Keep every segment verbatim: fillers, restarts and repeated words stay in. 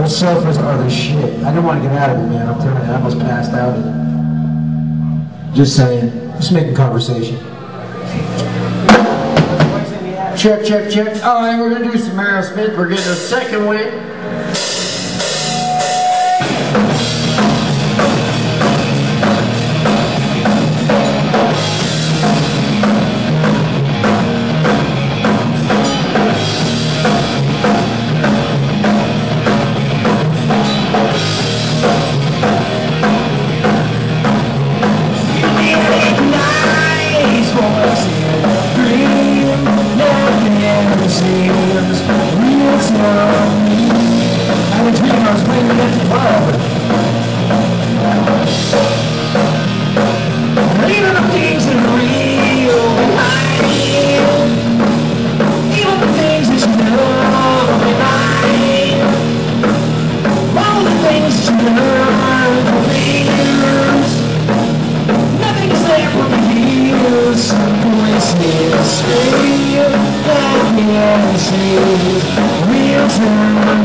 Those sofas are the shit. I didn't want to get out of it, man. I'm telling you, I almost passed out. Just saying. Just making conversation. Check, check, check. All right, we're gonna do some Aerosmith. We're getting a second win. Real time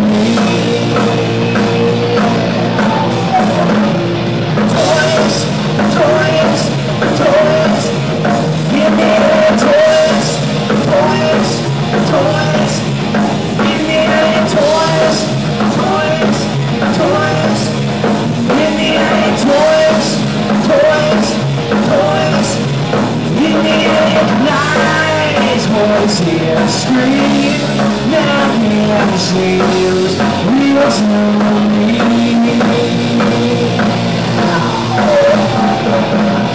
toys, toys, toys, give me toys, toys, toys, give me toys, toys, toys, give me toys, toys, toys, give me nice voices scream. Now here she is, real time.